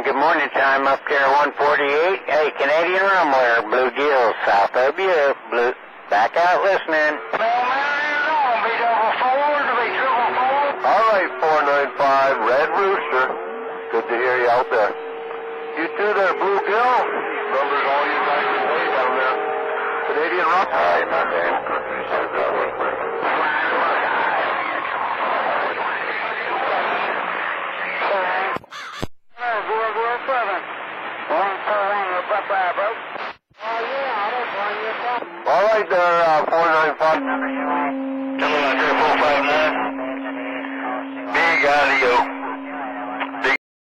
BCCan, good morning time up there, 148. Hey, Canadian Rumbler, Blue Gills, south of you. Blue, back out listening. All right, 495, Red Rooster. Good to hear you out there. You too there, Blue Gill. Numbers all you guys are way down there. Canadian Rumbler. Hi, my man. All right there, 495. Coming out there, 459. Big audio.